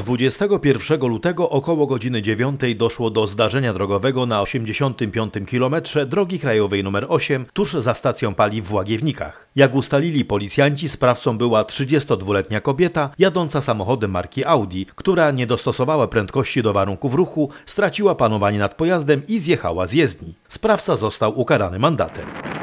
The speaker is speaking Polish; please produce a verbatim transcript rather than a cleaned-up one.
dwudziestego pierwszego lutego około godziny dziewiątej doszło do zdarzenia drogowego na osiemdziesiątym piątym kilometrze drogi krajowej nr osiem tuż za stacją paliw w Łagiewnikach. Jak ustalili policjanci, sprawcą była trzydziestodwuletnia kobieta jadąca samochodem marki Audi, która nie dostosowała prędkości do warunków ruchu, straciła panowanie nad pojazdem i zjechała z jezdni. Sprawca został ukarany mandatem.